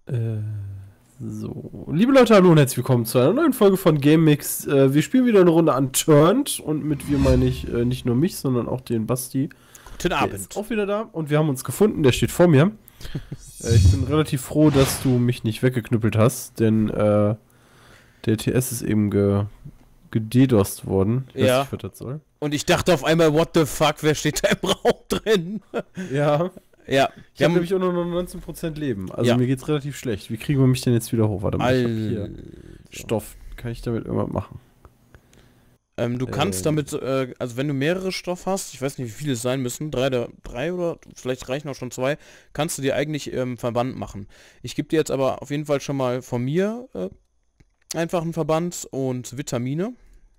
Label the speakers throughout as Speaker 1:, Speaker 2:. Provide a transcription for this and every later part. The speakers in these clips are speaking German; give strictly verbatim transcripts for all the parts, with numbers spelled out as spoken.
Speaker 1: Äh, so. Liebe Leute, hallo und herzlich willkommen zu einer neuen Folge von GameMix. Äh, wir spielen wieder eine Runde Unturned und mit wir meine ich äh, nicht nur mich, sondern auch den Basti.
Speaker 2: Guten
Speaker 1: Der
Speaker 2: Abend.
Speaker 1: ist auch wieder da und wir haben uns gefunden, der steht vor mir. äh, ich bin relativ froh, dass du mich nicht weggeknüppelt hast, denn äh, der T S ist eben ge gededost worden. Ich
Speaker 2: Ja.
Speaker 1: weiß nicht, was das soll.
Speaker 2: Und ich dachte auf einmal, what the fuck, wer steht da im Raum drin?
Speaker 1: Ja.
Speaker 2: Ja.
Speaker 1: Ich habe nämlich auch nur noch neunzehn Prozent Leben. Also
Speaker 2: Ja.
Speaker 1: mir geht's relativ schlecht. Wie kriegen wir mich denn jetzt wieder hoch? Warte mal, ich hab hier
Speaker 2: Al
Speaker 1: Stoff. Kann ich damit irgendwas machen?
Speaker 2: ähm, du kannst
Speaker 1: Ähm.
Speaker 2: damit, äh, also wenn du mehrere Stoff hast, ich weiß nicht, wie viele es sein müssen, drei, oder, drei oder vielleicht reichen auch schon zwei, kannst du dir eigentlich ähm, Verband machen. Ich gebe dir jetzt aber auf jeden Fall schon mal von mir äh, einfach einen Verband und Vitamine.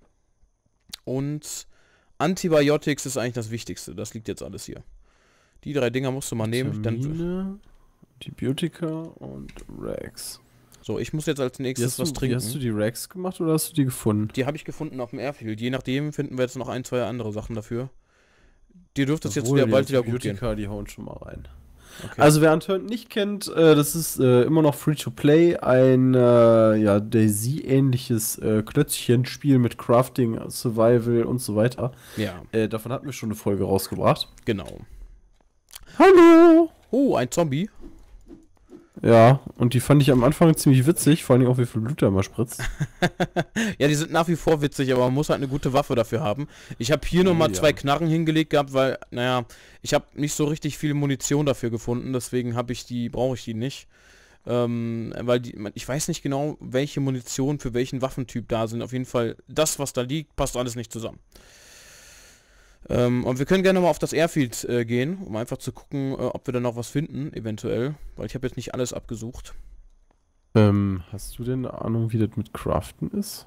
Speaker 2: Und Antibiotics ist eigentlich das Wichtigste. Das liegt jetzt alles hier. Die drei Dinger musst du mal nehmen. Dann,
Speaker 1: Vitamine, Antibiotika und Rags.
Speaker 2: so, ich muss jetzt als
Speaker 1: Wie
Speaker 2: nächstes
Speaker 1: hast,
Speaker 2: was
Speaker 1: du, wie
Speaker 2: trinken.
Speaker 1: hast du die Rags gemacht oder hast du die gefunden?
Speaker 2: Die habe ich gefunden auf dem Airfield. Je nachdem finden wir jetzt noch ein, zwei andere Sachen dafür. Dir dürfte es jetzt
Speaker 1: Obwohl,
Speaker 2: wieder
Speaker 1: die
Speaker 2: bald wieder gut gehen.
Speaker 1: Antibiotika, die hauen schon mal rein.
Speaker 2: Okay.
Speaker 1: Also wer Unturned nicht kennt, äh, das ist äh, immer noch Free-to-Play, ein äh, ja, DayZ-ähnliches äh, Klötzchenspiel mit Crafting, Survival und so weiter.
Speaker 2: Ja,
Speaker 1: Äh, davon hatten wir schon eine Folge rausgebracht.
Speaker 2: genau.
Speaker 1: Hallo!
Speaker 2: Oh, ein Zombie.
Speaker 1: Ja, und die fand ich am Anfang ziemlich witzig, vor allem auch wie viel Blut da immer spritzt.
Speaker 2: Ja, die sind nach wie vor witzig, aber man muss halt eine gute Waffe dafür haben. Ich habe hier nochmal
Speaker 1: Ja.
Speaker 2: zwei Knarren hingelegt gehabt, weil, naja, ich habe nicht so richtig viel Munition dafür gefunden, deswegen habe ich die, brauche ich die nicht. Ähm, weil die, ich weiß nicht genau, welche Munition für welchen Waffentyp da sind. Auf jeden Fall, das, was da liegt, passt alles nicht zusammen. Ähm, und wir können gerne mal auf das Airfield äh, gehen, um einfach zu gucken, äh, ob wir da noch was finden, eventuell. Weil ich habe jetzt nicht alles abgesucht.
Speaker 1: Ähm, hast du denn eine Ahnung, wie das mit Craften ist?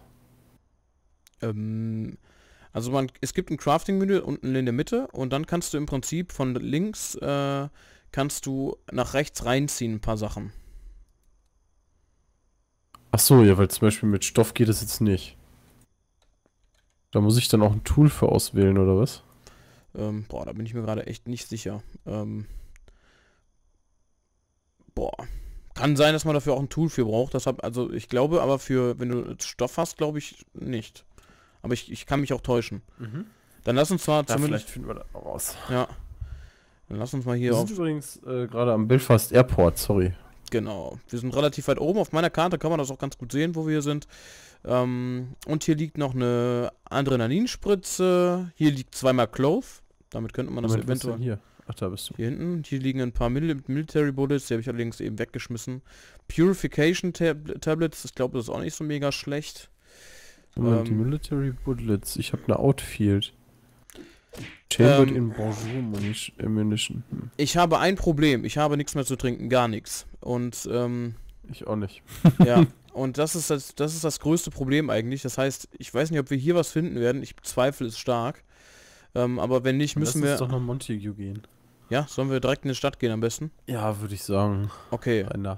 Speaker 2: Ähm, also man, es gibt ein Crafting-Menü unten in der Mitte und dann kannst du im Prinzip von links, äh, kannst du nach rechts reinziehen ein paar Sachen.
Speaker 1: Ach so, ja, weil zum Beispiel mit Stoff geht es jetzt nicht. Da muss ich dann auch ein Tool für auswählen, oder was?
Speaker 2: Ähm, boah, da bin ich mir gerade echt nicht sicher. Ähm, boah. Kann sein, dass man dafür auch ein Tool für braucht. Das hab, also ich glaube aber für, wenn du Stoff hast, glaube ich nicht. Aber ich, ich kann mich auch täuschen.
Speaker 1: Mhm.
Speaker 2: Dann lass uns zwar
Speaker 1: Ja,
Speaker 2: zumindest...
Speaker 1: vielleicht finden wir das noch raus.
Speaker 2: Ja. Dann lass uns mal hier
Speaker 1: Wir
Speaker 2: auf...
Speaker 1: sind übrigens äh, gerade am Belfast Airport, sorry.
Speaker 2: Genau. Wir sind relativ weit oben. Auf meiner Karte kann man das auch ganz gut sehen, wo wir hier sind. Ähm, und hier liegt noch eine Adrenalinspritze. Hier liegt zweimal Clove. Damit könnte man das
Speaker 1: Moment, was ist denn
Speaker 2: eventuell...
Speaker 1: hier? Ach, da bist du.
Speaker 2: Hier hinten. Hier liegen ein paar Mil Military Bullets. Die habe ich allerdings eben weggeschmissen. Purification Tab Tablets. Ich glaube, das ist auch nicht so mega schlecht.
Speaker 1: Moment, die
Speaker 2: Ähm,
Speaker 1: Military Bullets. Ich habe eine Outfield. Chambered
Speaker 2: Ähm,
Speaker 1: in Bonjour Munition. Äh, Munition. Hm.
Speaker 2: Ich habe ein Problem. Ich habe nichts mehr zu trinken. Gar nichts. Und, ähm...
Speaker 1: Ich auch nicht.
Speaker 2: ja, und das ist das, das ist das größte Problem eigentlich. Das heißt, ich weiß nicht, ob wir hier was finden werden. Ich bezweifle es stark. Ähm, aber wenn nicht, müssen
Speaker 1: Lass uns
Speaker 2: wir...
Speaker 1: doch nach Montague gehen.
Speaker 2: Ja, sollen wir direkt in die Stadt gehen am besten?
Speaker 1: Ja, würde ich sagen.
Speaker 2: Okay,
Speaker 1: Einer.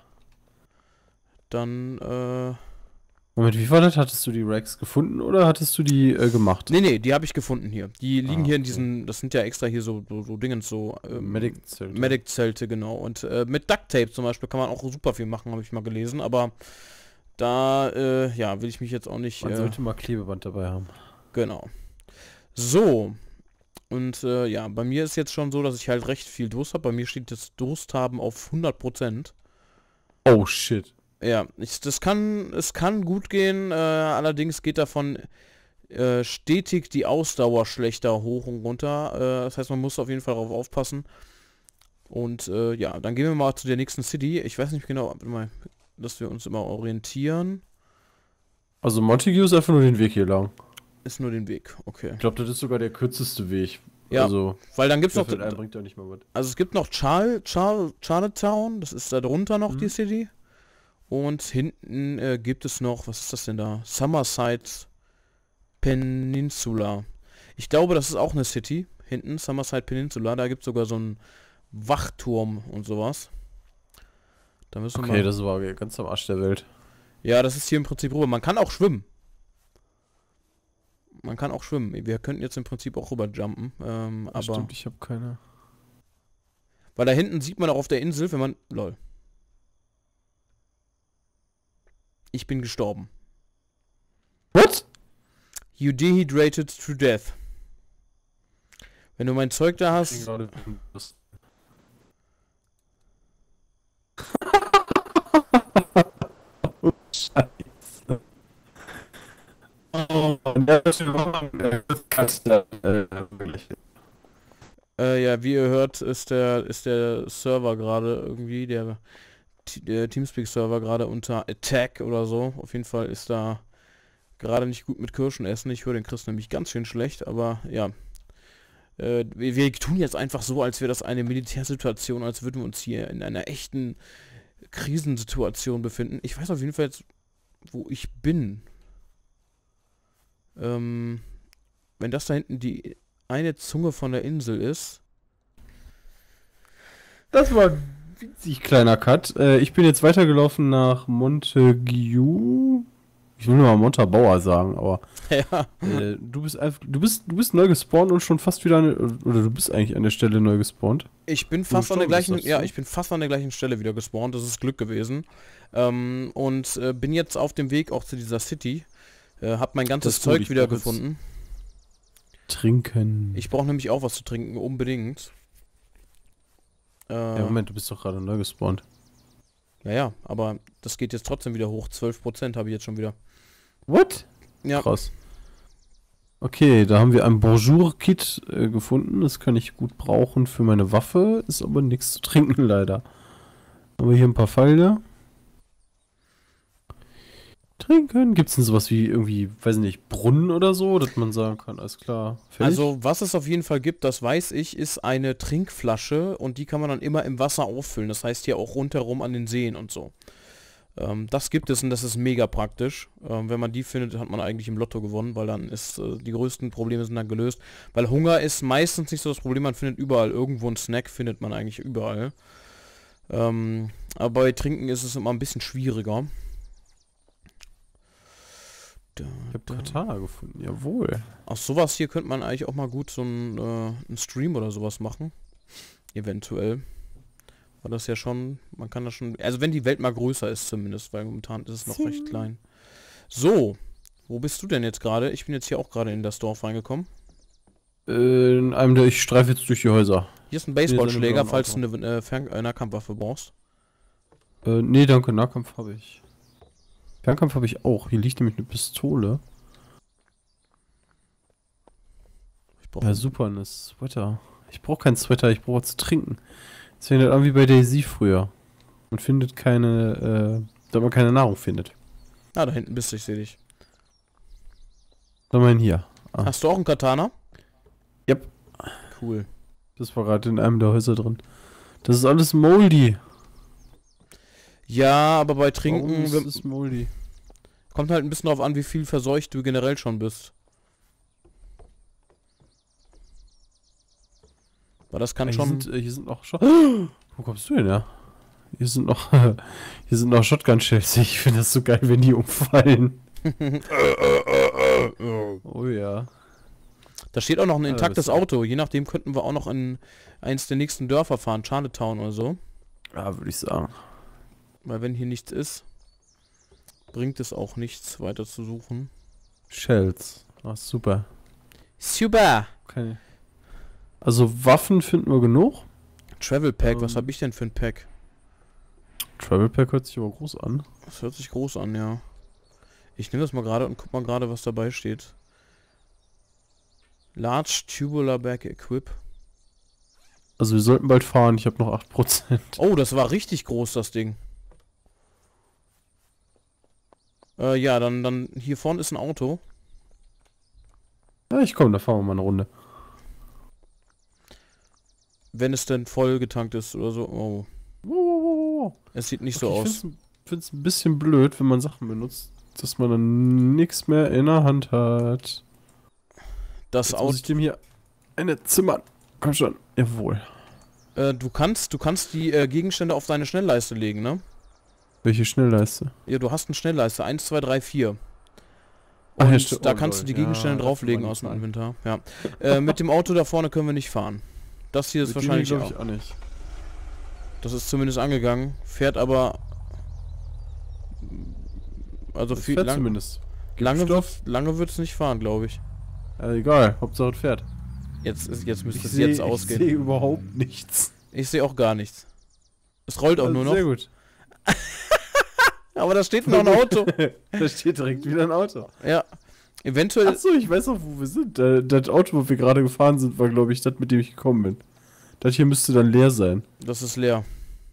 Speaker 2: dann, äh...
Speaker 1: Moment, wie war das? Hattest du die Rags gefunden oder hattest du die äh, gemacht?
Speaker 2: Nee, nee, die habe ich gefunden hier. Die liegen
Speaker 1: Ah,
Speaker 2: hier in
Speaker 1: okay.
Speaker 2: diesen... Das sind ja extra hier so, so, so Dingens, so... Ähm,
Speaker 1: Medic-Zelte.
Speaker 2: Medic-Zelte, genau. Und äh, mit Duct-Tape zum Beispiel kann man auch super viel machen, habe ich mal gelesen. Aber da, äh, ja, will ich mich jetzt auch nicht...
Speaker 1: Man
Speaker 2: Äh,
Speaker 1: sollte mal Klebeband dabei haben.
Speaker 2: Genau. So. Und äh, ja, bei mir ist jetzt schon so, dass ich halt recht viel Durst habe. Bei mir steht das Durst haben auf hundert Prozent.
Speaker 1: Oh, shit.
Speaker 2: Ja, ich, das kann, es kann gut gehen. Äh, allerdings geht davon äh, stetig die Ausdauer schlechter hoch und runter. Äh, das heißt, man muss auf jeden Fall darauf aufpassen. Und äh, ja, dann gehen wir mal zu der nächsten City. Ich weiß nicht genau, warte mal, dass wir uns immer orientieren.
Speaker 1: Also Montague ist einfach nur den Weg hier lang.
Speaker 2: Ist nur den Weg, okay.
Speaker 1: Ich glaube, das ist sogar der kürzeste Weg.
Speaker 2: Ja,
Speaker 1: Also,
Speaker 2: weil dann gibt's noch...
Speaker 1: Querfeldein bringt ja nicht mal was.
Speaker 2: Also es gibt noch Char Char Charlottetown, das ist da drunter noch
Speaker 1: Mhm.
Speaker 2: die City. Und hinten äh, gibt es noch, was ist das denn da? Summerside Peninsula. Ich glaube, das ist auch eine City. Hinten, Summerside Peninsula, da gibt es sogar so einen Wachturm und sowas. Da müssen wir
Speaker 1: Okay,
Speaker 2: mal...
Speaker 1: das war ganz am Arsch der Welt.
Speaker 2: Ja, das ist hier im Prinzip rüber. Man kann auch schwimmen. Man kann auch schwimmen. Wir könnten jetzt im Prinzip auch rüber jumpen. Ähm, aber...
Speaker 1: Stimmt, ich habe keine...
Speaker 2: Weil da hinten sieht man auch auf der Insel, wenn man... Lol. Ich bin gestorben.
Speaker 1: What?
Speaker 2: You dehydrated to death. Wenn du mein Zeug da hast...
Speaker 1: Oh, Scheiße. Oh, das ist wirklich.
Speaker 2: Äh, ja, wie ihr hört, ist der ist der Server gerade irgendwie, der, der Teamspeak-Server gerade unter Attack oder so. Auf jeden Fall ist da gerade nicht gut mit Kirschen essen. Ich höre den Chris nämlich ganz schön schlecht, aber ja. Äh, wir, wir tun jetzt einfach so, als wäre das eine Militärsituation, als würden wir uns hier in einer echten Krisensituation befinden. Ich weiß auf jeden Fall jetzt, wo ich bin. Ähm, wenn das da hinten die eine Zunge von der Insel ist.
Speaker 1: Das war ein winzig kleiner Cut. Äh, ich bin jetzt weitergelaufen nach Montague. Ich will nur mal Montabaur sagen, aber
Speaker 2: Ja.
Speaker 1: äh, du bist einfach, du bist, du bist neu gespawnt und schon fast wieder eine, oder du bist eigentlich an der Stelle neu gespawnt.
Speaker 2: Ich bin fast an der
Speaker 1: gestorben
Speaker 2: gleichen,
Speaker 1: bist,
Speaker 2: ja,
Speaker 1: so?
Speaker 2: ich bin fast an der gleichen Stelle wieder gespawnt. Das ist Glück gewesen. Ähm, und äh, bin jetzt auf dem Weg auch zu dieser City. Äh, hab mein ganzes
Speaker 1: Das ist gut,
Speaker 2: Zeug
Speaker 1: ich
Speaker 2: wieder
Speaker 1: brauch jetzt-
Speaker 2: gefunden.
Speaker 1: Trinken.
Speaker 2: Ich brauche nämlich auch was zu trinken, unbedingt. Äh,
Speaker 1: ja, Moment, du bist doch gerade neu gespawnt.
Speaker 2: ja, ja, aber das geht jetzt trotzdem wieder hoch. zwölf Prozent habe ich jetzt schon wieder.
Speaker 1: What?
Speaker 2: Ja.
Speaker 1: Krass. Okay, da haben wir ein Bonjour-Kit äh, gefunden. Das kann ich gut brauchen für meine Waffe. Ist aber nichts zu trinken, leider. Haben wir hier ein paar Pfeile. Trinken. Gibt es denn sowas wie irgendwie, weiß nicht, Brunnen oder so, dass man sagen kann, alles klar, fertig?
Speaker 2: Also, was es auf jeden Fall gibt, das weiß ich, ist eine Trinkflasche und die kann man dann immer im Wasser auffüllen. Das heißt hier auch rundherum an den Seen und so. Ähm, das gibt es und das ist mega praktisch. Ähm, wenn man die findet, hat man eigentlich im Lotto gewonnen, weil dann ist, äh, die größten Probleme sind dann gelöst. Weil Hunger ist meistens nicht so das Problem, man findet überall irgendwo einen Snack, findet man eigentlich überall. Ähm, aber bei Trinken ist es immer ein bisschen schwieriger. Da,
Speaker 1: Ich habe Katana gefunden, jawohl.
Speaker 2: Aus sowas hier könnte man eigentlich auch mal gut so einen, äh, einen Stream oder sowas machen. Eventuell. War das ja schon, man kann das schon, also wenn die Welt mal größer ist zumindest, weil momentan ist es noch recht klein. So, wo bist du denn jetzt gerade? Ich bin jetzt hier auch gerade in das Dorf reingekommen.
Speaker 1: Äh, in einem der, ich streife jetzt durch die Häuser.
Speaker 2: Hier ist ein
Speaker 1: Hier ist
Speaker 2: Baseballschläger,
Speaker 1: ein
Speaker 2: falls du
Speaker 1: Auto.
Speaker 2: eine äh, Fern äh, Nahkampfwaffe brauchst.
Speaker 1: Äh, nee, danke, Nahkampf habe ich. Fernkampf habe ich auch. Hier liegt nämlich eine Pistole.
Speaker 2: Ich brauche
Speaker 1: Ja, super, ein Sweater. Ich brauche keinen Sweater, ich brauche was zu trinken. Das fängt an wie bei Daisy früher. Man findet keine, äh, da man keine Nahrung findet.
Speaker 2: Ah, da hinten bist du, ich sehe dich.
Speaker 1: Dann mal hier. Ah.
Speaker 2: Hast du auch einen Katana?
Speaker 1: Yep.
Speaker 2: Cool.
Speaker 1: Das war gerade in einem der Häuser drin. Das ist alles moldy.
Speaker 2: Ja, aber bei
Speaker 1: Warum
Speaker 2: Trinken
Speaker 1: ist
Speaker 2: wenn-
Speaker 1: es moldy?
Speaker 2: kommt halt ein bisschen darauf an, wie viel verseucht du generell schon bist. Weil das kann
Speaker 1: Hier
Speaker 2: schon...
Speaker 1: sind, äh, hier sind noch Shotgun. Wo kommst du denn her? Hier sind noch, hier sind noch Shotgun-Shells. Ich finde das so geil, wenn die umfallen. Oh ja.
Speaker 2: Da steht auch noch ein
Speaker 1: Ja,
Speaker 2: intaktes
Speaker 1: das ist-
Speaker 2: Auto. Je nachdem könnten wir auch noch in eins der nächsten Dörfer fahren. Chinatown oder so.
Speaker 1: Ja, würde ich sagen.
Speaker 2: Weil wenn hier nichts ist, bringt es auch nichts weiter zu suchen.
Speaker 1: Shells. Ah, super.
Speaker 2: Super!
Speaker 1: Okay. Also Waffen finden wir genug.
Speaker 2: Travel Pack, was
Speaker 1: Ähm.
Speaker 2: habe ich denn für ein Pack?
Speaker 1: Travel Pack hört sich aber groß an.
Speaker 2: Das hört sich groß an, ja. Ich nehme das mal gerade und guck mal gerade, was dabei steht. Large Tubular Bag Equip.
Speaker 1: Also wir sollten bald fahren, ich habe noch acht Prozent.
Speaker 2: Oh, das war richtig groß, das Ding. Äh, ja, dann, dann hier vorne ist ein Auto.
Speaker 1: Ja, ich komme, da fahren wir mal eine Runde.
Speaker 2: Wenn es denn voll getankt ist oder so. Oh,
Speaker 1: Wow, wow, wow, wow.
Speaker 2: es sieht nicht
Speaker 1: Okay,
Speaker 2: so aus.
Speaker 1: Ich finde es ein bisschen blöd, wenn man Sachen benutzt, dass man dann nichts mehr in der Hand hat.
Speaker 2: Das
Speaker 1: Jetzt muss
Speaker 2: Auto.
Speaker 1: ich dem hier eine zimmern. Komm schon. Jawohl.
Speaker 2: Äh, du kannst, du kannst die äh, Gegenstände auf deine Schnellleiste legen, ne?
Speaker 1: Welche Schnellleiste?
Speaker 2: Ja, du hast eine Schnellleiste. eins, zwei, drei, vier.
Speaker 1: Ach,
Speaker 2: Und
Speaker 1: ja, stimmt.
Speaker 2: da
Speaker 1: Oh,
Speaker 2: kannst du
Speaker 1: lol.
Speaker 2: die Gegenstände
Speaker 1: Ja,
Speaker 2: drauflegen
Speaker 1: das
Speaker 2: aus dem
Speaker 1: kann man
Speaker 2: Inventar. Ja. Äh, mit dem Auto da vorne können wir nicht fahren. Das hier ist
Speaker 1: Mit dem
Speaker 2: wahrscheinlich
Speaker 1: glaub
Speaker 2: auch.
Speaker 1: ich auch nicht.
Speaker 2: Das ist zumindest angegangen. Fährt aber Also
Speaker 1: Das
Speaker 2: viel
Speaker 1: fährt
Speaker 2: lang,
Speaker 1: zumindest.
Speaker 2: lange
Speaker 1: Giftstoff?
Speaker 2: wird, lange wird's nicht fahren, glaube ich.
Speaker 1: Äh, egal, Hauptsache es fährt.
Speaker 2: Jetzt ist jetzt müsste
Speaker 1: Ich
Speaker 2: es
Speaker 1: sehe
Speaker 2: jetzt
Speaker 1: ich
Speaker 2: ausgehen.
Speaker 1: sehe überhaupt nichts.
Speaker 2: Ich sehe auch gar nichts. Es rollt auch
Speaker 1: Also
Speaker 2: nur noch.
Speaker 1: Sehr gut.
Speaker 2: Aber da steht noch ein Auto.
Speaker 1: Da steht direkt wieder ein Auto.
Speaker 2: Ja. Eventuell.
Speaker 1: Achso, ich weiß auch, wo wir sind. Da- Das Auto, wo wir gerade gefahren sind, war, glaube ich, das, mit dem ich gekommen bin. Das hier müsste dann leer sein.
Speaker 2: Das ist leer.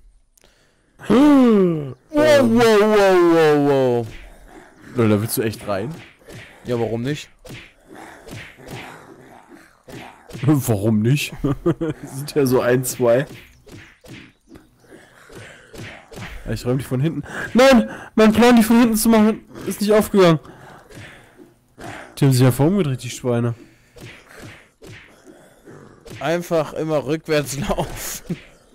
Speaker 2: Wow, wow, wow, wow, wow.
Speaker 1: Leute, da willst du echt rein?
Speaker 2: Ja, warum nicht?
Speaker 1: Warum nicht? Sind ja so ein, zwei. Ja, ich räume dich von hinten. Nein! Mein Plan, die von hinten zu machen, ist nicht aufgegangen. Die haben sich ja vorumgedreht, die Schweine.
Speaker 2: Einfach immer rückwärts laufen.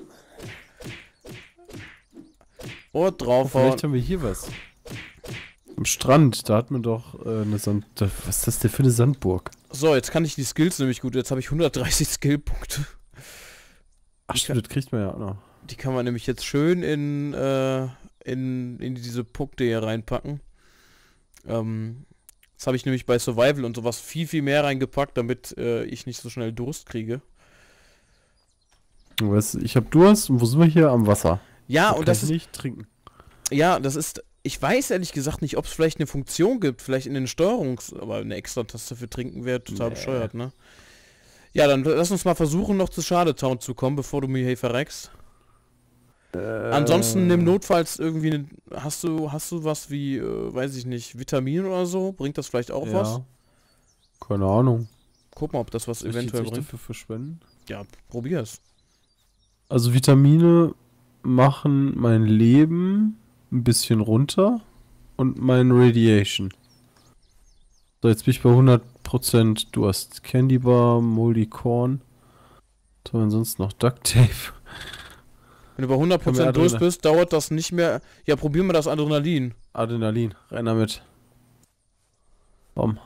Speaker 2: Und draufhauen.
Speaker 1: Vielleicht haben wir hier was. Am Strand, da hat man doch äh, eine Sand... Da, was ist das denn für eine Sandburg?
Speaker 2: So, jetzt kann ich die Skills nämlich gut. Jetzt habe ich hundertdreißig Skillpunkte.
Speaker 1: Ach stimmt, das kriegt man ja auch noch.
Speaker 2: Die kann man nämlich jetzt schön in, äh, in, in diese Punkte hier reinpacken. Ähm, das habe ich nämlich bei Survival und sowas viel, viel mehr reingepackt, damit äh, ich nicht so schnell Durst kriege.
Speaker 1: Du weißt, ich hab Durst und wo sind wir hier? Am Wasser.
Speaker 2: Ja,
Speaker 1: Da
Speaker 2: und
Speaker 1: kann
Speaker 2: das
Speaker 1: ich
Speaker 2: ist,
Speaker 1: nicht trinken.
Speaker 2: ja, das ist, ich weiß ehrlich gesagt nicht, ob es vielleicht eine Funktion gibt, vielleicht in den Steuerungs-, aber eine extra Taste für Trinken wäre total
Speaker 1: Nee.
Speaker 2: bescheuert, ne? Ja, dann lass uns mal versuchen, noch zu Schadetown zu kommen, bevor du mir hier verreckst.
Speaker 1: Äh,
Speaker 2: Ansonsten nimm notfalls irgendwie, ne, hast du, hast du was wie, äh, weiß ich nicht, Vitamin oder so? Bringt das vielleicht auch
Speaker 1: ja.
Speaker 2: was?
Speaker 1: Keine Ahnung.
Speaker 2: Guck mal, ob das was
Speaker 1: Soll ich
Speaker 2: eventuell
Speaker 1: jetzt echt
Speaker 2: bringt.
Speaker 1: dafür verschwenden?
Speaker 2: Ja, probier's.
Speaker 1: Also Vitamine machen mein Leben ein bisschen runter und mein Radiation. So, jetzt bin ich bei hundert Prozent Durst. Candy Bar, Moldy Corn. Was haben wir sonst noch? Duct Tape.
Speaker 2: Wenn du bei hundert
Speaker 1: Können wir
Speaker 2: Prozent Durst
Speaker 1: Adrenal-
Speaker 2: bist, dauert das nicht mehr. Ja, probier mal das Adrenalin.
Speaker 1: Adrenalin. Rein damit. Bom.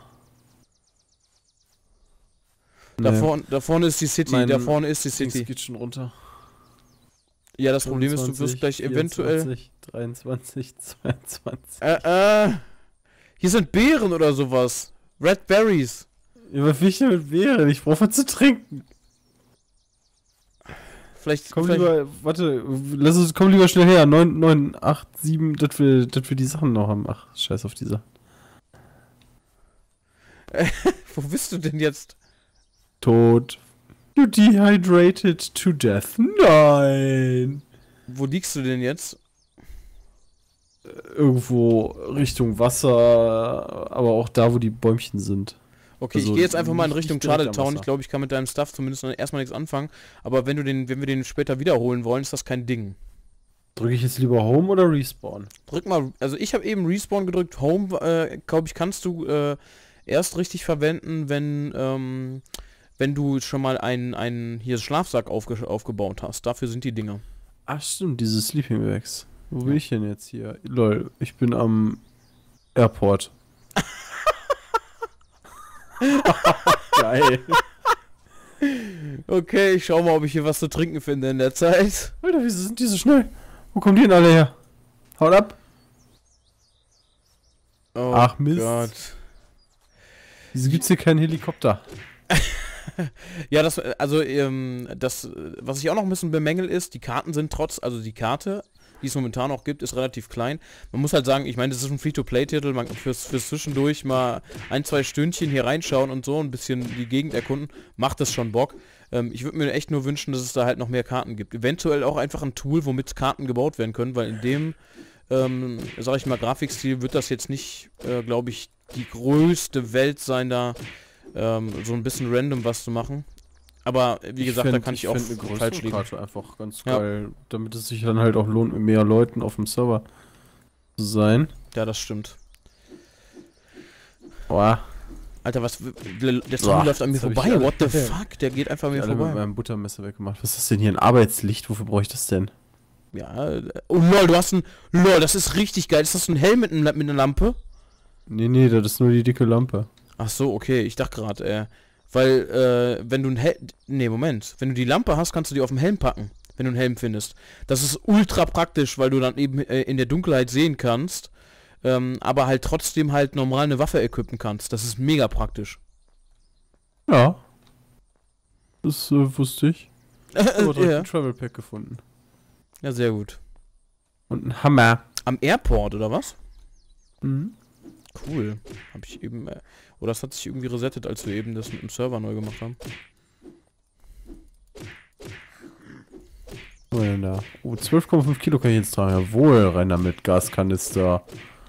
Speaker 2: Da,
Speaker 1: Nee,
Speaker 2: vorn, da vorne ist die City,
Speaker 1: Mein
Speaker 2: da vorne ist die
Speaker 1: Dings
Speaker 2: City.
Speaker 1: geht schon runter.
Speaker 2: Ja, das Problem ist, du wirst gleich eventuell...
Speaker 1: vierundzwanzig, dreiundzwanzig, zweiundzwanzig.
Speaker 2: Äh, äh. Hier sind Beeren oder sowas. Red Berries.
Speaker 1: Ja, was will ich denn mit Beeren? Ich brauche was zu trinken.
Speaker 2: Vielleicht,
Speaker 1: Komm
Speaker 2: vielleicht
Speaker 1: lieber, warte, lass uns, komm lieber schnell her. neun, neun, acht, sieben, dass wir, dass wir die Sachen noch haben. Ach, scheiß auf die Sachen.
Speaker 2: Wo bist du denn jetzt?
Speaker 1: Tot. You dehydrated to death. Nein.
Speaker 2: Wo liegst du denn jetzt?
Speaker 1: Irgendwo Richtung Wasser, aber auch da, wo die Bäumchen sind.
Speaker 2: Okay,
Speaker 1: Also
Speaker 2: ich gehe jetzt einfach mal in
Speaker 1: nicht-
Speaker 2: Richtung
Speaker 1: nicht direkt am
Speaker 2: Charlottetown.
Speaker 1: Wasser.
Speaker 2: Ich glaube, ich kann mit deinem Stuff zumindest noch erstmal nichts anfangen. Aber wenn du den, wenn wir den später wiederholen wollen, ist das kein Ding.
Speaker 1: Drücke ich jetzt lieber Home oder Respawn?
Speaker 2: Drück mal, also ich habe eben Respawn gedrückt. Home, äh, glaube ich, kannst du äh, erst richtig verwenden, wenn, ähm, wenn du schon mal einen, einen hier Schlafsack aufge aufgebaut hast. Dafür sind die Dinger.
Speaker 1: Ach stimmt, diese Sleeping Bags. Wo bin ich denn jetzt hier? Lol, ich bin am Airport. Geil.
Speaker 2: Okay, ich schau mal, ob ich hier was zu trinken finde in der Zeit.
Speaker 1: Alter, wieso sind die so schnell? Wo kommen die denn alle her? Haut ab.
Speaker 2: Oh
Speaker 1: Ach, Mist.
Speaker 2: Gott.
Speaker 1: Wieso gibt's hier keinen Helikopter?
Speaker 2: Ja, das, äh, also, ähm, das, äh, was ich auch noch ein bisschen bemängel ist, die Karten sind trotz, also die Karte, die es momentan auch gibt, ist relativ klein. Man muss halt sagen, ich meine, das ist ein Free-to-Play-Titel, man fürs, fürs Zwischendurch mal ein, zwei Stündchen hier reinschauen und so, ein bisschen die Gegend erkunden, macht das schon Bock. Ähm, ich würde mir echt nur wünschen, dass es da halt noch mehr Karten gibt. Eventuell auch einfach ein Tool, womit Karten gebaut werden können, weil in dem, ähm, sag ich mal, Grafikstil wird das jetzt nicht, äh, glaube ich, die größte Welt sein, da ähm, so ein bisschen random was zu machen. Aber wie gesagt,
Speaker 1: fänd,
Speaker 2: da kann ich, auch
Speaker 1: fänd eine größere
Speaker 2: falsch liegen.
Speaker 1: Karte einfach ganz
Speaker 2: Ja.
Speaker 1: geil, damit es sich dann halt auch lohnt, mit mehr Leuten auf dem Server zu sein.
Speaker 2: Ja, das stimmt.
Speaker 1: Boah,
Speaker 2: Alter, was, der der
Speaker 1: Boah,
Speaker 2: Zombie läuft an mir
Speaker 1: jetzt hab ich
Speaker 2: vorbei,
Speaker 1: alle-
Speaker 2: what the fuck? Der geht einfach an mir
Speaker 1: alle mit
Speaker 2: vorbei.
Speaker 1: meinem Buttermesser weggemacht. Was ist das denn hier? Ein Arbeitslicht? Wofür brauche ich das denn?
Speaker 2: Ja, äh, oh lol, du hast ein, lol, das ist richtig geil. Ist das ein Helm mit, einem- mit einer Lampe?
Speaker 1: Nee, nee, das ist nur die dicke Lampe.
Speaker 2: Ach so, okay, ich dachte gerade, äh, weil, äh, wenn du ein Helm, nee, Moment, wenn du die Lampe hast, kannst du die auf dem Helm packen, wenn du einen Helm findest. Das ist ultra praktisch, weil du dann eben äh, in der Dunkelheit sehen kannst, ähm, aber halt trotzdem halt normal eine Waffe equippen kannst. Das ist mega praktisch.
Speaker 1: Ja. Das äh, wusste ich. Ich habe direkt
Speaker 2: ja.
Speaker 1: ein Travel Pack gefunden.
Speaker 2: ja, sehr gut.
Speaker 1: Und ein Hammer.
Speaker 2: Am Airport, oder was?
Speaker 1: Mhm.
Speaker 2: Cool. Hab ich eben... Äh, oder das hat sich irgendwie resettet, als wir eben das mit dem Server neu gemacht haben.
Speaker 1: Was haben wir denn da? Oh, zwölf Komma fünf Kilo kann ich jetzt tragen. Jawohl, rein damit. Gaskanister.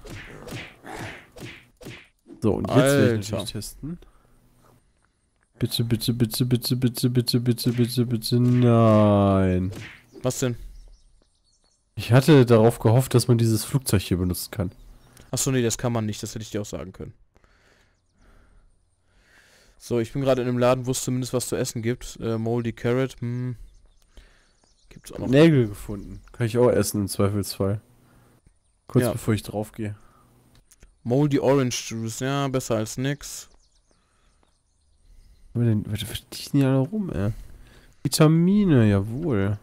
Speaker 1: So, und jetzt werde ich natürlich testen. Bitte, bitte, bitte, bitte, bitte, bitte, bitte, bitte, bitte, nein.
Speaker 2: Was denn?
Speaker 1: Ich hatte darauf gehofft, dass man dieses Flugzeug hier benutzen kann.
Speaker 2: Achso, nee, das kann man nicht. Das hätte ich dir auch sagen können. So, ich bin gerade in einem Laden, wo es zumindest was zu essen gibt. Äh, Moldy Carrot, hm. Gibt's auch noch.
Speaker 1: Nägel gefunden. Kann ich auch essen im Zweifelsfall. Kurz
Speaker 2: Ja.
Speaker 1: bevor ich drauf gehe.
Speaker 2: Moldy Orange Juice, ja, besser als nix.
Speaker 1: Was denn, was, was liegt denn hier alle rum, ey? Vitamine, jawohl.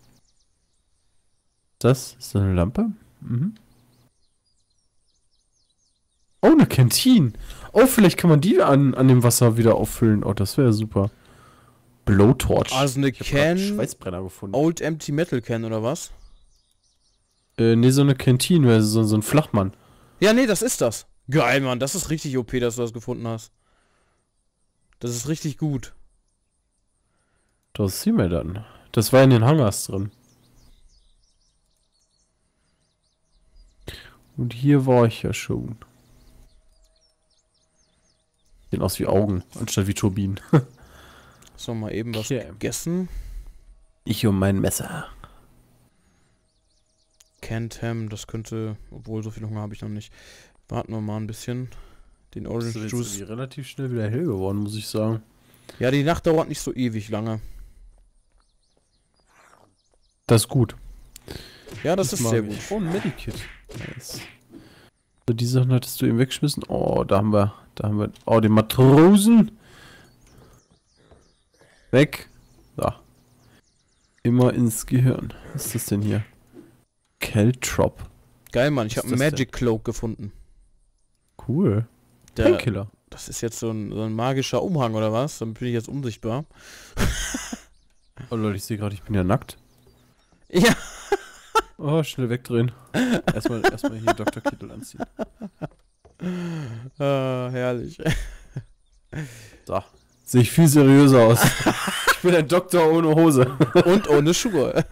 Speaker 1: Das ist eine Lampe? Mhm. Oh, eine Kantine. Oh, vielleicht kann man die an, an dem Wasser wieder auffüllen. Oh, das wäre super. Blowtorch.
Speaker 2: Also eine
Speaker 1: Ich hab grad einen
Speaker 2: Can,
Speaker 1: Schweißbrenner gefunden.
Speaker 2: Old Empty Metal Can oder was?
Speaker 1: Äh, nee, so eine Kantine, so, so ein Flachmann.
Speaker 2: Ja, nee, das ist das. Geil, Mann, das ist richtig O P, dass du das gefunden hast. Das ist richtig gut.
Speaker 1: Das sehen wir dann. Das war in den Hangars drin. Und hier war ich ja schon. Sehen aus wie Augen, anstatt wie Turbinen.
Speaker 2: So, mal eben was
Speaker 1: Okay.
Speaker 2: gegessen.
Speaker 1: Ich um mein Messer.
Speaker 2: Canned Ham, das könnte, obwohl so viel Hunger habe ich noch nicht. Warten wir mal ein bisschen. Den Orange
Speaker 1: Das ist
Speaker 2: Juice.
Speaker 1: jetzt relativ schnell wieder hell geworden, muss ich sagen.
Speaker 2: Ja, die Nacht dauert nicht so ewig lange.
Speaker 1: Das ist gut.
Speaker 2: Ja, das, ist
Speaker 1: mag
Speaker 2: sehr
Speaker 1: ich.
Speaker 2: gut.
Speaker 1: Oh, ein Medikit. Nice. So, die Sachen hattest du eben weggeschmissen. Oh, da haben wir, da haben wir, oh, den Matrosen. Weg. So. Immer ins Gehirn. Was ist das denn hier? Caltrop.
Speaker 2: Geil, Mann, ich
Speaker 1: Was
Speaker 2: habe
Speaker 1: ist
Speaker 2: einen
Speaker 1: das
Speaker 2: Magic Cloak gefunden.
Speaker 1: Cool.
Speaker 2: Der,
Speaker 1: Painkiller.
Speaker 2: das ist jetzt so ein, so ein magischer Umhang oder was? Dann bin ich jetzt unsichtbar.
Speaker 1: Oh Leute, ich sehe gerade, ich bin ja nackt.
Speaker 2: Ja.
Speaker 1: Oh, schnell wegdrehen. Erstmal, erstmal hier Doktor Kittel anziehen.
Speaker 2: Ah, herrlich.
Speaker 1: So. Sehe ich viel seriöser aus. Ich bin ein Doktor ohne Hose.
Speaker 2: Und ohne Schuhe.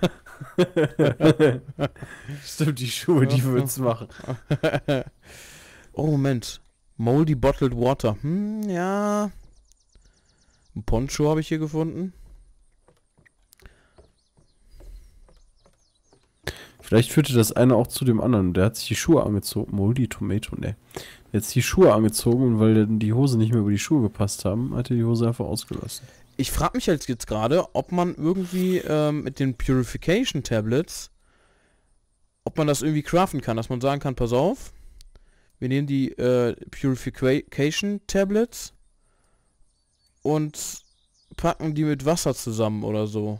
Speaker 1: Stimmt, die Schuhe, die würden's machen.
Speaker 2: Oh, Moment. Moldy Bottled Water. Hm, ja. Ein Poncho habe ich hier gefunden.
Speaker 1: Vielleicht führte das eine auch zu dem anderen. Der hat sich die Schuhe angezogen. Moldy Tomato, ne. Der hat sich die Schuhe angezogen und weil dann die Hose nicht mehr über die Schuhe gepasst haben, hat er die Hose einfach ausgelassen.
Speaker 2: Ich frage mich jetzt, jetzt gerade, ob man irgendwie ähm, mit den Purification Tablets, ob man das irgendwie craften kann, dass man sagen kann, pass auf, wir nehmen die äh, Purification Tablets und packen die mit Wasser zusammen oder so.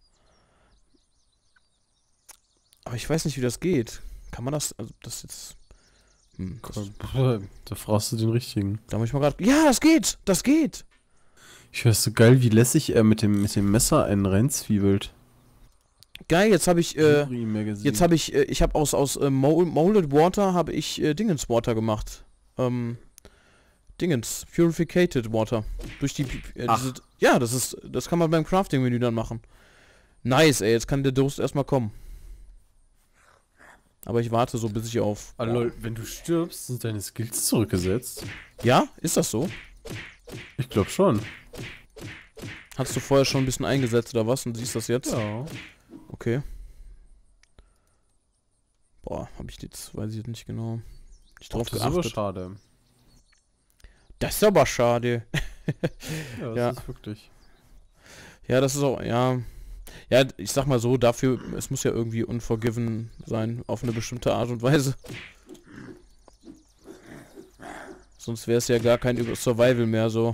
Speaker 2: Aber ich weiß nicht, wie das geht. Kann man das, also das jetzt... Hm, das,
Speaker 1: Da fragst du den richtigen.
Speaker 2: da muss ich mal gerade... Ja, das geht! Das geht!
Speaker 1: Ich weiß so geil, wie lässig er mit dem, mit dem Messer einen reinzwiebelt.
Speaker 2: Geil, jetzt habe ich... Äh,
Speaker 1: Magazine.
Speaker 2: jetzt habe ich... Äh, ich habe aus, aus äh, Mol- Molded Water habe ich äh, Dingens Water gemacht. Ähm... Dingens. Purificated Water. Durch die... Äh, diese, ja, das ist... Das kann man beim Crafting-Menü dann machen. Nice, ey. Jetzt kann der Durst erstmal kommen. Aber ich warte so, bis ich auf...
Speaker 1: Ah, lol, wenn du stirbst, sind deine Skills zurückgesetzt.
Speaker 2: Ja? Ist das so?
Speaker 1: Ich glaube schon.
Speaker 2: Hast du vorher schon ein bisschen eingesetzt oder was und siehst das jetzt?
Speaker 1: Ja.
Speaker 2: Okay. Boah, habe ich jetzt... Weiß ich jetzt nicht genau. Nicht drauf
Speaker 1: Das ist aber
Speaker 2: geachtet.
Speaker 1: schade.
Speaker 2: Das ist aber schade.
Speaker 1: Ja, das
Speaker 2: Ja.
Speaker 1: ist wirklich.
Speaker 2: Ja, das ist auch... Ja... Ja, ich sag mal so, dafür, es muss ja irgendwie unforgiven sein, auf eine bestimmte Art und Weise. Sonst wäre es ja gar kein Über- Survival mehr so.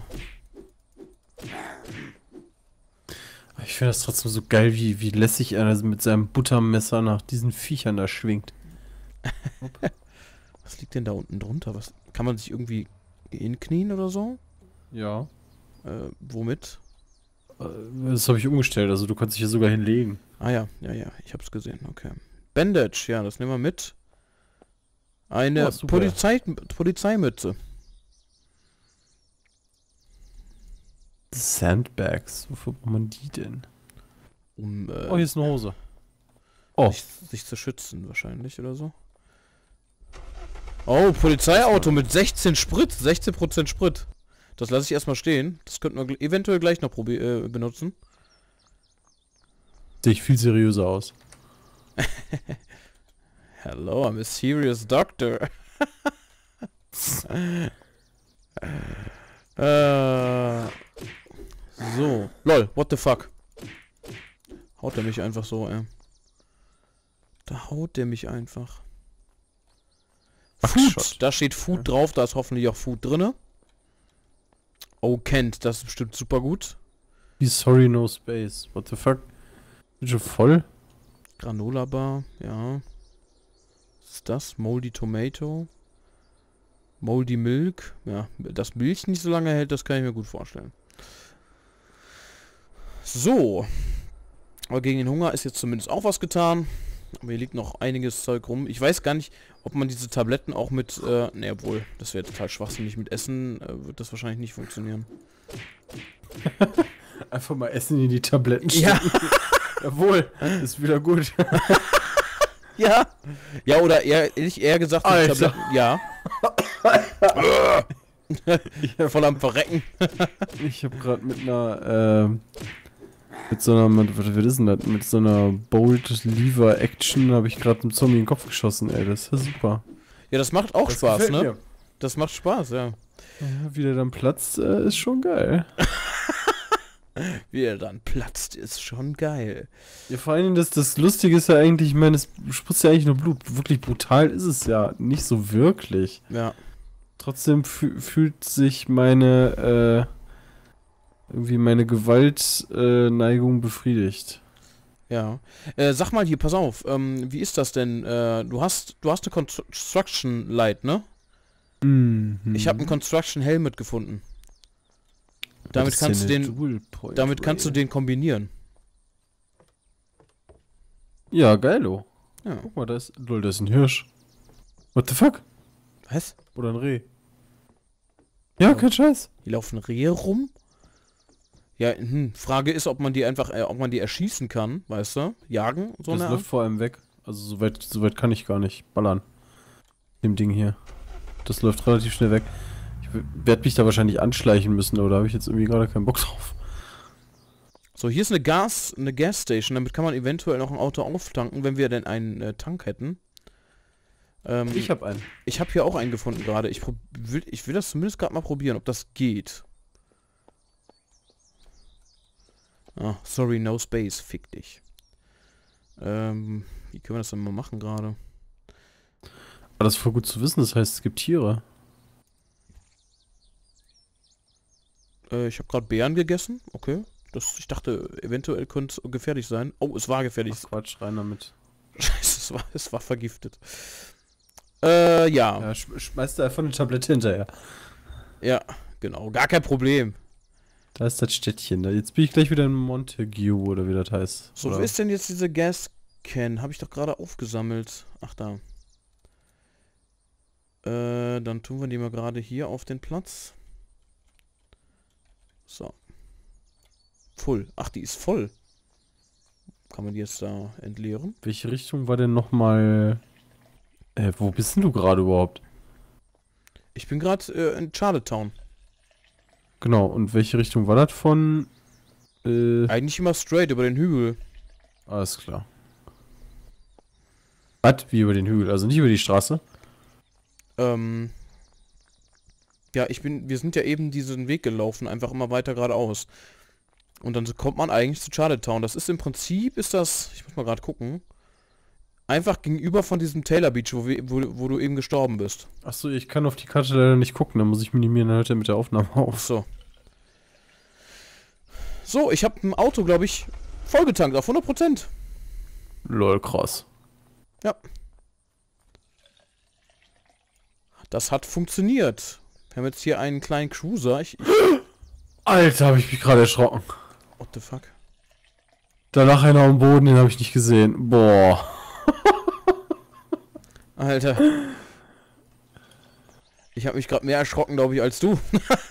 Speaker 1: Ich finde das trotzdem so geil, wie, wie lässig er mit seinem Buttermesser nach diesen Viechern da schwingt.
Speaker 2: Was Was liegt denn da unten drunter? Was kann man sich irgendwie hinknien oder so?
Speaker 1: Ja.
Speaker 2: Äh, womit?
Speaker 1: Äh, Das habe ich umgestellt, also du kannst dich hier sogar hinlegen.
Speaker 2: Ah ja, ja, ja, ich hab's gesehen, okay. Bandage, ja, das nehmen wir mit. Eine
Speaker 1: Oh, super.
Speaker 2: Polizei Polizeimütze.
Speaker 1: Sandbags, wofür braucht man die denn?
Speaker 2: Um äh,
Speaker 1: Oh, hier ist eine Hose. Oh,
Speaker 2: sich, sich zu schützen wahrscheinlich oder so. Oh, Polizeiauto mit sechzehn Sprit, sechzehn Prozent Sprit. Das lasse ich erstmal stehen. Das könnten wir gl- eventuell gleich noch probi äh, benutzen.
Speaker 1: sehe ich viel seriöser aus.
Speaker 2: Hello, I'm a serious doctor. äh, so. Lol, what the fuck? Haut er mich einfach so, ey. Da haut der mich einfach.
Speaker 1: Backshot.
Speaker 2: Food, da steht Food drauf, da ist hoffentlich auch Food drinne. Oh, Kent, das ist bestimmt super gut.
Speaker 1: Wie sorry, no space. What the fuck? Bin schon voll?
Speaker 2: Granola Bar, ja. Was ist das? Moldy Tomato. Moldy Milk. Ja, dass Milch nicht so lange hält, das kann ich mir gut vorstellen. So. Aber gegen den Hunger ist jetzt zumindest auch was getan. Aber hier liegt noch einiges Zeug rum. Ich weiß gar nicht, ob man diese Tabletten auch mit, äh, ne, obwohl, das wäre total schwachsinnig. Mit Essen äh, wird das wahrscheinlich nicht funktionieren.
Speaker 1: Einfach mal Essen in die Tabletten
Speaker 2: Ja.
Speaker 1: stecken. Jawohl, ist wieder gut.
Speaker 2: Ja. Ja, oder eher, ehrlich eher gesagt, die
Speaker 1: Alter.
Speaker 2: Tabletten, ja. Voll am Verrecken.
Speaker 1: Ich habe gerade mit einer, ähm, mit so einer, mit, was ist denn das? Mit so einer Bold Lever Action habe ich gerade einem Zombie in den Kopf geschossen, ey. Das ist ja super.
Speaker 2: Ja, das macht auch
Speaker 1: Das
Speaker 2: Spaß,
Speaker 1: gefällt
Speaker 2: ne?
Speaker 1: mir.
Speaker 2: Das macht Spaß, ja.
Speaker 1: Ja, wie der dann platzt, äh, ist schon geil.
Speaker 2: Wie er dann platzt, ist schon geil.
Speaker 1: Ja, vor allem, das, das Lustige ist ja eigentlich, ich meine, es spritzt ja eigentlich nur Blut. Wirklich brutal ist es ja nicht so wirklich.
Speaker 2: Ja.
Speaker 1: Trotzdem fü fühlt sich meine, äh, irgendwie meine Gewaltneigung äh, Neigung befriedigt.
Speaker 2: Ja. Äh, sag mal hier, pass auf, ähm, wie ist das denn? Äh, du hast, du hast eine Construction Light, ne?
Speaker 1: Mhm.
Speaker 2: Ich habe einen Construction Helmet gefunden. Damit
Speaker 1: Das ist ja
Speaker 2: kannst du
Speaker 1: eine
Speaker 2: den,
Speaker 1: Dual-Point
Speaker 2: damit kannst du
Speaker 1: Rail.
Speaker 2: den kombinieren.
Speaker 1: Ja, geilo.
Speaker 2: Ja.
Speaker 1: Guck mal, da ist, lol, da ist ein Hirsch. What the fuck?
Speaker 2: Was?
Speaker 1: Oder ein Reh. Ja,
Speaker 2: Ja.
Speaker 1: kein Scheiß.
Speaker 2: Hier laufen Rehe rum? Ja, hm, Frage ist, ob man die einfach, äh, ob man die erschießen kann, weißt du? Jagen, so
Speaker 1: Das
Speaker 2: eine
Speaker 1: läuft
Speaker 2: Art.
Speaker 1: vor allem weg. Also so weit, so weit kann ich gar nicht ballern. Dem Ding hier. Das läuft relativ schnell weg. Ich werde mich da wahrscheinlich anschleichen müssen, oder habe ich jetzt irgendwie gerade keinen Bock drauf.
Speaker 2: So, hier ist eine Gas, eine Gasstation, damit kann man eventuell noch ein Auto auftanken, wenn wir denn einen äh, Tank hätten. Ähm,
Speaker 1: Ich habe einen.
Speaker 2: ich habe hier auch einen gefunden gerade. Ich, prob- will, ich will das zumindest gerade mal probieren, ob das geht. Ah, sorry, no space, fick dich. Ähm, wie können wir das denn mal machen gerade?
Speaker 1: Aber das ist voll gut zu wissen, das heißt, es gibt Tiere.
Speaker 2: Äh, ich habe gerade Beeren gegessen, okay. Das, ich dachte, eventuell könnte es gefährlich sein. Oh, es war gefährlich.
Speaker 1: Ach Quatsch, rein damit.
Speaker 2: Scheiße, es war, es war vergiftet. Äh, ja.
Speaker 1: Ja, sch schmeißt da einfach eine Tablette hinterher.
Speaker 2: Ja, genau. Gar kein Problem.
Speaker 1: Da ist das Städtchen. Da. Jetzt bin ich gleich wieder in Montague, oder wie das heißt.
Speaker 2: So,
Speaker 1: oder?
Speaker 2: wo ist denn jetzt diese Gas-Can? Habe ich doch gerade aufgesammelt. Ach, da. Äh, dann tun wir die mal gerade hier auf den Platz. So. Full. Ach, die ist voll. Kann man die jetzt da entleeren?
Speaker 1: Welche Richtung war denn nochmal... Äh, wo bist denn du gerade überhaupt?
Speaker 2: Ich bin gerade äh, in Charlottetown.
Speaker 1: Genau, und welche Richtung war das von... Äh,
Speaker 2: Eigentlich immer straight über den Hügel.
Speaker 1: alles klar. Was? Wie über den Hügel? Also nicht über die Straße?
Speaker 2: Ähm... Ja, ich bin, wir sind ja eben diesen Weg gelaufen, einfach immer weiter geradeaus. Und dann kommt man eigentlich zu Charlottetown. Das ist im Prinzip, ist das, ich muss mal gerade gucken, einfach gegenüber von diesem Taylor Beach, wo, wir, wo, wo du eben gestorben bist.
Speaker 1: Achso, ich kann auf die Karte leider nicht gucken, dann muss ich minimieren, dann hört er mit der Aufnahme auf.
Speaker 2: So. So, ich habe ein Auto, glaube ich, vollgetankt auf hundert Prozent.
Speaker 1: Lol, krass.
Speaker 2: Ja. das hat funktioniert. Wir haben jetzt hier einen kleinen Cruiser. Ich, ich
Speaker 1: Alter, habe ich mich gerade erschrocken.
Speaker 2: What the fuck?
Speaker 1: Da lag einer am Boden, den habe ich nicht gesehen. Boah.
Speaker 2: Alter. Ich habe mich gerade mehr erschrocken, glaube ich, als du.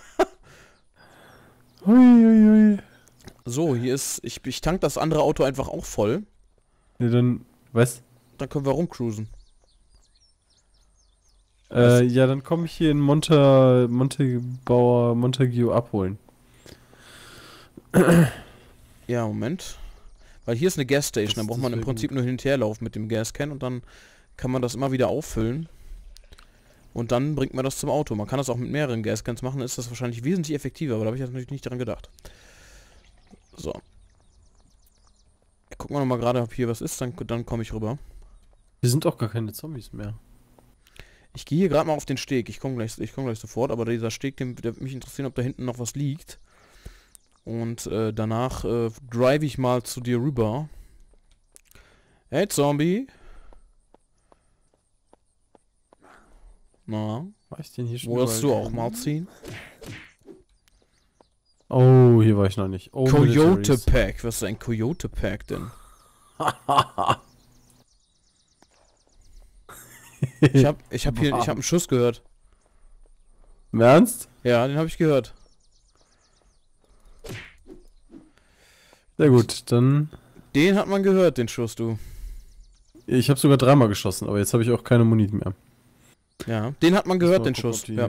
Speaker 1: Hui, hui, hui.
Speaker 2: So, hier ist... Ich, ich tank das andere Auto einfach auch voll.
Speaker 1: Ja, dann... Was?
Speaker 2: Dann können wir rumcruisen.
Speaker 1: Äh, ja, dann komme ich hier in Monta... Montagebauer... Montague abholen.
Speaker 2: Ja, Moment. Weil hier ist eine Gasstation, da braucht man im Prinzip nur hin und her laufen mit dem Gascan und dann kann man das immer wieder auffüllen. Und dann bringt man das zum Auto. Man kann das auch mit mehreren Gascans machen, ist das wahrscheinlich wesentlich effektiver, aber da habe ich jetzt natürlich nicht daran gedacht. So. Gucken wir nochmal gerade, ob hier was ist, dann, dann komme ich rüber.
Speaker 1: Hier sind auch gar keine Zombies mehr.
Speaker 2: Ich gehe hier gerade mal auf den Steg, ich komme gleich, ich komm gleich sofort, aber dieser Steg, den, der wird mich interessieren, ob da hinten noch was liegt. Und äh, danach äh, drive ich mal zu dir rüber. Hey Zombie. Na,
Speaker 1: War ich denn hier schon?
Speaker 2: wolltest du
Speaker 1: überall
Speaker 2: auch mal
Speaker 1: drin?
Speaker 2: ziehen?
Speaker 1: Oh, hier war ich noch nicht. Oh,
Speaker 2: Coyote
Speaker 1: Militaries.
Speaker 2: Pack. Was ist ein Coyote Pack denn? Ich hab, ich hab hier, ich hab einen Schuss gehört.
Speaker 1: Im Ernst?
Speaker 2: Ja, den habe ich gehört.
Speaker 1: Sehr gut, dann...
Speaker 2: Den hat man gehört, den Schuss, du.
Speaker 1: Ich habe sogar dreimal geschossen, aber jetzt habe ich auch keine Muni mehr.
Speaker 2: Ja, den hat man gehört,
Speaker 1: Mal
Speaker 2: den
Speaker 1: gucken,
Speaker 2: Schuss.
Speaker 1: ob die-
Speaker 2: Ja.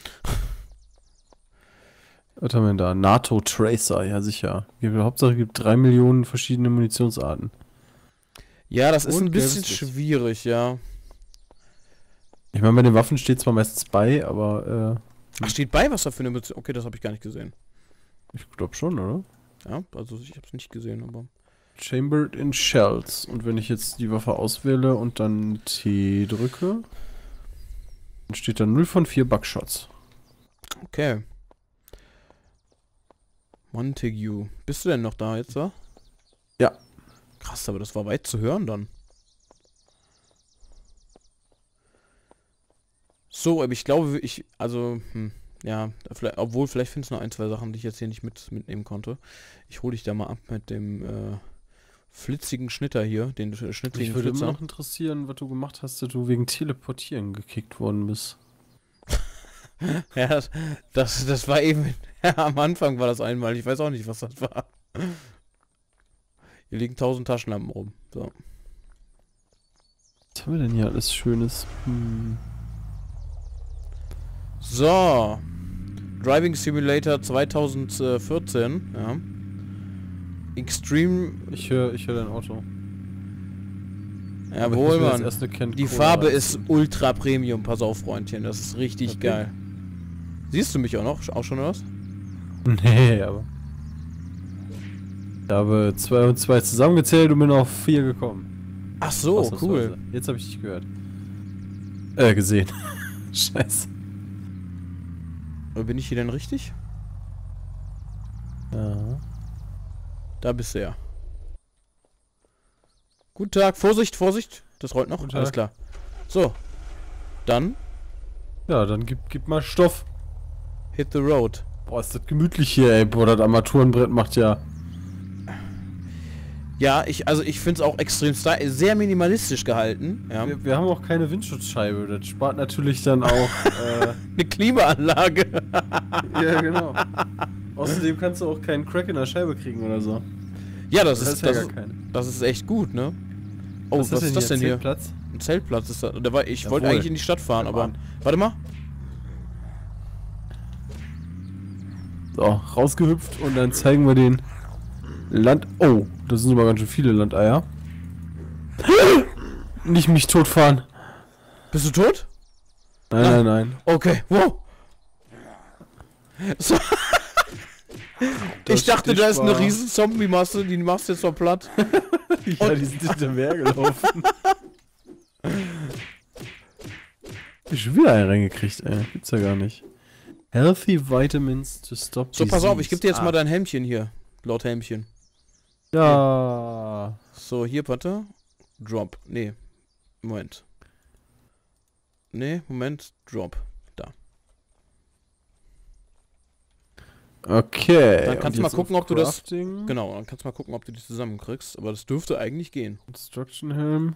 Speaker 1: Was haben wir denn da? NATO Tracer, ja sicher. Gibt- Hauptsache es gibt drei Millionen verschiedene Munitionsarten.
Speaker 2: ja, das ist
Speaker 1: Und
Speaker 2: ein bisschen
Speaker 1: gelbes Licht.
Speaker 2: schwierig, ja.
Speaker 1: Ich meine, bei den Waffen steht zwar meistens bei, aber
Speaker 2: Ach, steht bei, was da für eine Munition... Okay, das habe ich gar nicht gesehen.
Speaker 1: äh, ich glaube schon, oder?
Speaker 2: Ja, also ich habe es nicht gesehen, aber...
Speaker 1: Chambered in Shells. Und wenn ich jetzt die Waffe auswähle und dann T drücke, dann steht da null von vier Buckshots.
Speaker 2: Okay. Montague. Bist du denn noch da jetzt, wa?
Speaker 1: Ja.
Speaker 2: Krass, aber das war weit zu hören dann. So, aber ich glaube, ich, also, hm, ja, vielleicht, obwohl, vielleicht findest du noch ein, zwei Sachen, die ich jetzt hier nicht mit, mitnehmen konnte. Ich hole dich da mal ab mit dem, äh, flitzigen Schnitter hier, den äh, schnittlichen
Speaker 1: Mich würde immer
Speaker 2: Flitzer.
Speaker 1: noch interessieren, was du gemacht hast, dass du wegen Teleportieren gekickt worden bist.
Speaker 2: Ja, das, das, das war eben, ja, am Anfang war das einmal, ich weiß auch nicht, was das war. Hier liegen tausend Taschenlampen rum, so.
Speaker 1: Was haben wir denn hier alles Schönes? Hm.
Speaker 2: So. Driving Simulator zweitausendvierzehn, ja. Extreme,
Speaker 1: Ich höre ich hör dein Auto. Aber ich
Speaker 2: jawohl,
Speaker 1: muss mir jetzt
Speaker 2: Mann.
Speaker 1: erst eine Can
Speaker 2: Die
Speaker 1: Cola
Speaker 2: Farbe
Speaker 1: reinziehen.
Speaker 2: ist ultra Premium, pass auf, Freundchen, das ist richtig
Speaker 1: Okay.
Speaker 2: geil. Siehst du mich auch noch? Auch schon was?
Speaker 1: Nee, aber... Ich habe zwei und zwei zusammengezählt und bin auf vier gekommen.
Speaker 2: Ach so,
Speaker 1: Ausnahmsweise.
Speaker 2: cool.
Speaker 1: Jetzt habe ich dich gehört. Äh, gesehen. Scheiße.
Speaker 2: Oder bin ich hier denn richtig?
Speaker 1: Ja.
Speaker 2: Da bist du ja. Guten Tag, Vorsicht, Vorsicht. Das rollt noch,
Speaker 1: Guten
Speaker 2: alles
Speaker 1: Tag.
Speaker 2: klar. So. Dann,
Speaker 1: Ja, dann gib, gib mal Stoff.
Speaker 2: hit the road.
Speaker 1: Boah, ist das gemütlich hier, ey. Boah, das Armaturenbrett macht ja...
Speaker 2: Ja, ich, also ich finde es auch extrem style, sehr minimalistisch gehalten. Ja.
Speaker 1: Wir, wir haben auch keine Windschutzscheibe. Das spart natürlich dann auch... äh,
Speaker 2: Eine Klimaanlage.
Speaker 1: ja, genau. Außerdem kannst du auch keinen Crack in der Scheibe kriegen oder so.
Speaker 2: Ja, das,
Speaker 1: Das
Speaker 2: ist,
Speaker 1: ist ja
Speaker 2: das,
Speaker 1: gar keine.
Speaker 2: das ist echt gut, ne? Oh, was, ist das denn hier?
Speaker 1: Zeltplatz?
Speaker 2: Ein Zeltplatz ist da. Da war, ich wollte
Speaker 1: Jawohl.
Speaker 2: eigentlich in die Stadt fahren,
Speaker 1: Ja,
Speaker 2: aber...
Speaker 1: Mann.
Speaker 2: Warte mal.
Speaker 1: So, rausgehüpft und dann zeigen wir den Land... Oh, das sind aber ganz schön viele Landeier. Nicht mich totfahren.
Speaker 2: Bist du tot?
Speaker 1: Nein,
Speaker 2: Nein.
Speaker 1: nein, nein.
Speaker 2: Okay, wow. So.
Speaker 1: Das
Speaker 2: Ich dachte, da ist eine
Speaker 1: Stich war-
Speaker 2: riesen Zombie-Masse, die machst du jetzt mal platt.
Speaker 1: Ja, die sind hinter mir hergelaufen. Hab ich schon wieder einen reingekriegt, ey. Gibt's ja gar nicht. Healthy Vitamins to stop
Speaker 2: So, pass auf, ich gebe dir jetzt
Speaker 1: Ah.
Speaker 2: mal dein Helmchen hier. Laut Helmchen.
Speaker 1: Ja.
Speaker 2: So, hier, warte. Drop. Nee. Moment. Nee, Moment, Drop. Da.
Speaker 1: Okay.
Speaker 2: Dann kannst du mal gucken, ob du das...
Speaker 1: Crafting.
Speaker 2: Genau, dann kannst du mal gucken, ob du die zusammenkriegst. Aber das dürfte eigentlich gehen.
Speaker 1: Construction Helm.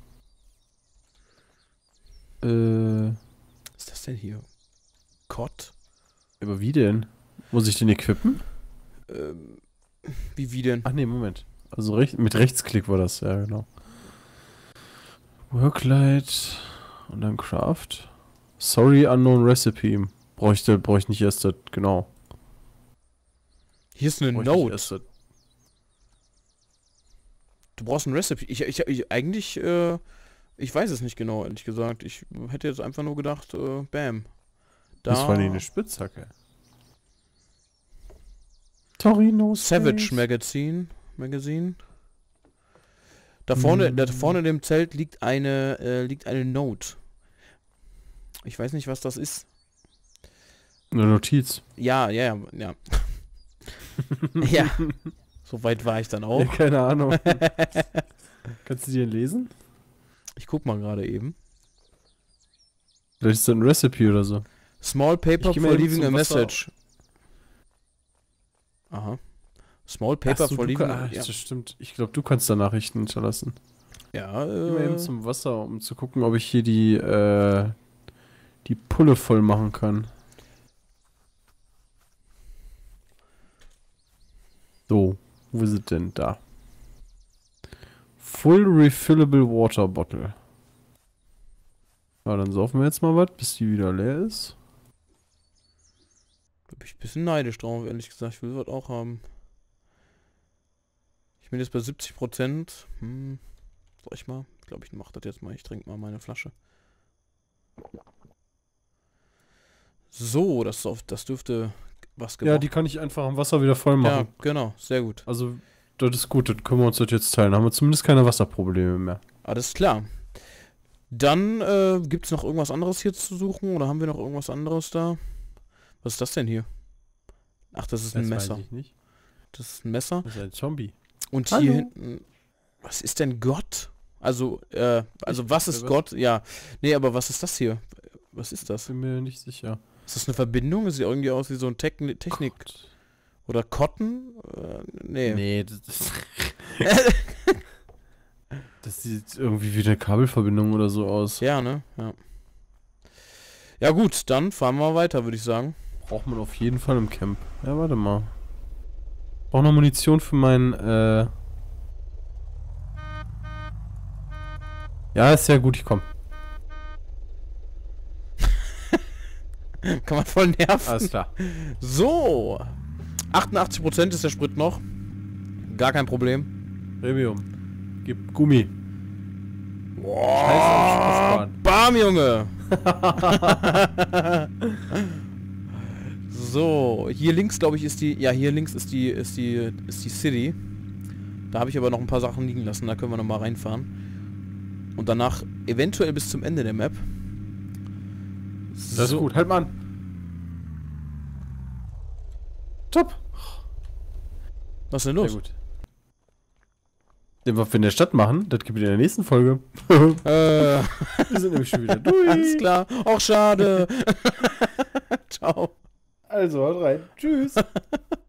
Speaker 1: Äh.
Speaker 2: Was ist das denn hier? Cod?
Speaker 1: Aber wie denn? Muss ich den equippen?
Speaker 2: Ähm, wie, wie denn?
Speaker 1: Ach nee, Moment. Also rech mit Rechtsklick war das, ja genau. Worklight und dann Craft. Sorry, unknown recipe. Bräuchte, brauche ich nicht erst das, genau.
Speaker 2: Hier ist eine
Speaker 1: Brauch ich nicht
Speaker 2: Note.
Speaker 1: erst das.
Speaker 2: Du brauchst ein Recipe. Ich, ich, ich eigentlich, äh, ich weiß es nicht genau, ehrlich gesagt. Ich hätte jetzt einfach nur gedacht, äh, bam. Da.
Speaker 1: Das war nicht eine Spitzhacke. Torino
Speaker 2: Savage
Speaker 1: Space.
Speaker 2: Magazine. Magazine. Da vorne,
Speaker 1: Hm.
Speaker 2: da vorne in dem Zelt liegt eine, äh, liegt eine Note. Ich weiß nicht, was das ist.
Speaker 1: Eine Notiz.
Speaker 2: Ja, ja, ja. Ja. So weit war ich dann auch.
Speaker 1: Ja, keine Ahnung. Kannst du dir lesen?
Speaker 2: Ich guck mal gerade eben.
Speaker 1: Vielleicht ist das ein Recipe oder so.
Speaker 2: Small paper
Speaker 1: Ich geh mal
Speaker 2: for
Speaker 1: eben
Speaker 2: leaving
Speaker 1: zum
Speaker 2: a
Speaker 1: Wasser.
Speaker 2: message. Aha. Small paper
Speaker 1: Ach so,
Speaker 2: for
Speaker 1: du
Speaker 2: leaving
Speaker 1: kann,
Speaker 2: a...
Speaker 1: ach,
Speaker 2: Ja,
Speaker 1: das stimmt. Ich glaube, du kannst da Nachrichten hinterlassen.
Speaker 2: ja
Speaker 1: Geh mal eben
Speaker 2: äh,
Speaker 1: zum Wasser, um zu gucken, ob ich hier die, äh, die Pulle voll machen kann. So, wo ist es denn? Da. Full refillable water bottle. Ja, dann saufen wir jetzt mal was, bis die wieder leer ist.
Speaker 2: da bin ich ein bisschen neidisch drauf, ehrlich gesagt. Ich will das auch haben. Ich bin jetzt bei siebzig Prozent. Hm. Soll ich mal? Ich glaube, ich mache das jetzt mal. Ich trinke mal meine Flasche. So, das, auf, das dürfte was
Speaker 1: Ja, die kann ich einfach am Wasser wieder voll
Speaker 2: Ja,
Speaker 1: machen.
Speaker 2: genau. Sehr gut.
Speaker 1: Also, das ist gut, dann können wir uns das jetzt teilen. Haben wir zumindest keine Wasserprobleme mehr.
Speaker 2: Alles klar. Dann äh, gibt es noch irgendwas anderes hier zu suchen? Oder haben wir noch irgendwas anderes da? Was ist das denn hier? Ach, das ist ein Messer.
Speaker 1: Weiß ich nicht.
Speaker 2: Das ist ein Messer.
Speaker 1: Das ist ein Zombie.
Speaker 2: Und
Speaker 1: Hallo.
Speaker 2: hier hinten... Was ist denn Gott? Also, äh, also
Speaker 1: Ich-
Speaker 2: was ist
Speaker 1: was?
Speaker 2: Gott? Ja. Nee, aber was ist das hier? Was ist das?
Speaker 1: Bin mir nicht sicher.
Speaker 2: Ist das eine Verbindung? Sieht irgendwie aus wie so ein Techni Technik...
Speaker 1: Gott.
Speaker 2: Oder Cotton? Äh, nee.
Speaker 1: Nee, das ist. Das sieht irgendwie wie eine Kabelverbindung oder so aus.
Speaker 2: Ja, ne? Ja. Ja gut, dann fahren wir weiter, würde ich sagen.
Speaker 1: Braucht man auf jeden Fall im Camp. Ja, warte mal. Brauch noch Munition für mein, äh. Ja, ist sehr gut, ich komm.
Speaker 2: Kann man voll nerven.
Speaker 1: Alles klar.
Speaker 2: So. achtundachtzig Prozent ist der Sprit noch. Gar kein Problem.
Speaker 1: Premium. Gib Gummi.
Speaker 2: Boah.
Speaker 1: Scheiß auf Spaßbahn.
Speaker 2: Bam, Junge. So, hier links, glaube ich, ist die... Ja, hier links ist die, ist die, ist die City. Da habe ich aber noch ein paar Sachen liegen lassen. Da können wir noch mal reinfahren. Und danach eventuell bis zum Ende der Map.
Speaker 1: Das ist gut. Halt mal an. Top.
Speaker 2: Was ist denn
Speaker 1: Sehr
Speaker 2: los?
Speaker 1: gut. Den wir in der Stadt machen, das gibt es in der nächsten Folge.
Speaker 2: Äh,
Speaker 1: Wir sind nämlich schon wieder durch.
Speaker 2: alles klar. Auch schade. Ciao.
Speaker 1: Also, haut rein. Tschüss.